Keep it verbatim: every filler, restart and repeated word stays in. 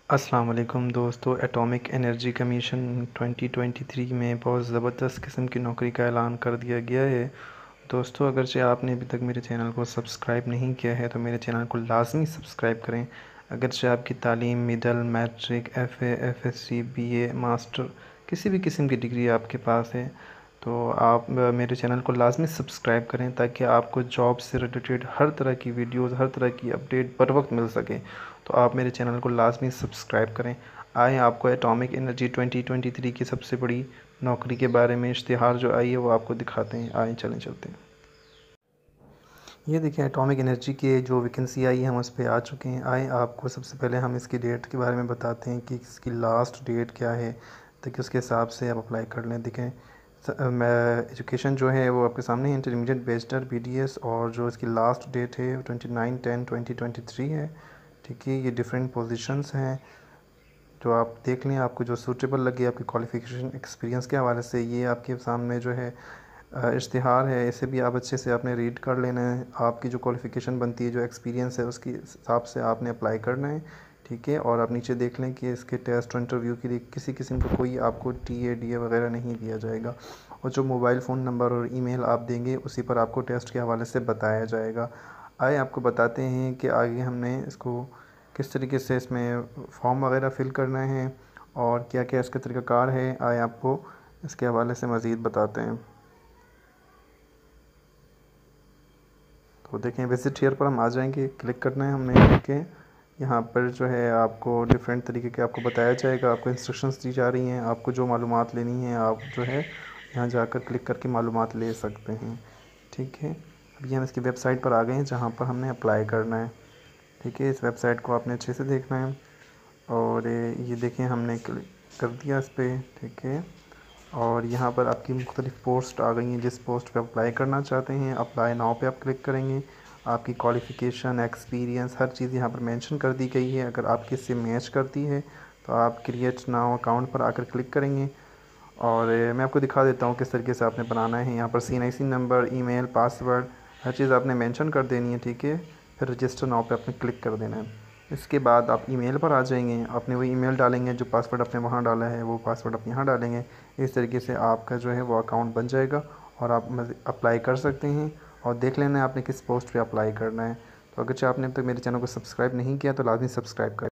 अस्सलाम वालेकुम दोस्तों। Atomic energy commission twenty twenty three में बहुत ज़बरदस्त किस्म की नौकरी का ऐलान कर दिया गया है। दोस्तों, अगरचे आपने अभी तक मेरे चैनल को सब्सक्राइब नहीं किया है तो मेरे चैनल को लाजमी सब्सक्राइब करें। अगरचे आपकी तालीम middle matric F A F S C B A master किसी भी किस्म की डिग्री आपके पास है तो आप मेरे चैनल को लाजमी सब्सक्राइब करें ताकि आपको जॉब से रिलेटेड हर तरह की वीडियोस हर तरह की अपडेट बर वक्त मिल सके। तो आप मेरे चैनल को लाजमी सब्सक्राइब करें। आए आपको atomic energy twenty twenty three की सबसे बड़ी नौकरी के बारे में इश्तिहार जो आई है वो आपको दिखाते हैं। आए चलें चलते हैं। ये देखिए एटॉमिक एनर्जी के जो वैकेंसी आई है हम उस पर आ चुके हैं। आए आपको सबसे पहले हम इसकी डेट के बारे में बताते हैं कि इसकी लास्ट डेट क्या है ताकि उसके हिसाब से आप अप्लाई कर लें। देखें मैं एजुकेशन जो है वो आपके सामने intermediate bachelor B D S और जो इसकी लास्ट डेट है twenty nine ten twenty twenty three है। ठीक है, ये डिफरेंट पोजीशंस हैं जो आप देख लें, आपको जो सूटेबल लगे आपकी क्वालिफ़िकेशन एक्सपीरियंस के हवाले से। ये आपके सामने जो है इश्तिहार है, इसे भी आप अच्छे से आपने रीड कर लेना है। आपकी जो क्वालिफ़िकेशन बनती है जो एक्सपीरियंस है उसके हिसाब से आपने अप्लाई करना है। ठीक है, और आप नीचे देख लें कि इसके टेस्ट और इंटरव्यू के लिए किसी किस्म का कोई आपको टी ए डी ए वगैरह नहीं दिया जाएगा और जो मोबाइल फ़ोन नंबर और ईमेल आप देंगे उसी पर आपको टेस्ट के हवाले से बताया जाएगा। आइए आपको बताते हैं कि आगे हमने इसको किस तरीके से इसमें फॉर्म वगैरह फ़िल करना है और क्या क्या इसका तरीक़ाकार है। आइए आपको इसके हवाले से मज़ीद बताते हैं। तो देखें विज़िट हियर पर हम आ जाएंगे, क्लिक करना है हमने। ठीक है, यहाँ पर जो है आपको डिफरेंट तरीके के आपको बताया जाएगा, आपको इंस्ट्रक्शंस दी जा रही हैं। आपको जो मालूमात लेनी है आप जो है यहाँ जाकर क्लिक करके मालूमात ले सकते हैं। ठीक है, अभी हम इसकी वेबसाइट पर आ गए हैं जहाँ पर हमने अप्लाई करना है। ठीक है, इस वेबसाइट को आपने अच्छे से देखना है और ये देखें हमने क्लिक कर दिया इस पर। ठीक है, और यहाँ पर आपकी मुख्तलिफ़ पोस्ट आ गई हैं। जिस पोस्ट पे अप्लाई करना चाहते हैं अप्लाई नाउ पे आप क्लिक करेंगे। आपकी क्वालिफ़िकेशन एक्सपीरियंस हर चीज़ यहाँ पर मेंशन कर दी गई है। अगर आपकी इससे मैच करती है तो आप क्रिएट नाउ अकाउंट पर आकर क्लिक करेंगे और मैं आपको दिखा देता हूँ किस तरीके से आपने बनाना है। यहाँ पर C N I C number, email, password हर चीज़ आपने मेंशन कर देनी है। ठीक है, फिर रजिस्टर नाउ पे आपने क्लिक कर देना है। इसके बाद आप ईमेल पर आ जाएंगे, अपने वही ईमेल डालेंगे जो पासवर्ड आपने वहाँ डाला है वो पासवर्ड आप यहाँ डालेंगे। इस तरीके से आपका जो है वो अकाउंट बन जाएगा और आप अप्लाई कर सकते हैं और देख लेना है आपने किस पोस्ट पे अप्लाई करना है। तो अगर आपने अब तक मेरे चैनल को सब्सक्राइब नहीं किया तो लाजमी सब्सक्राइब करें।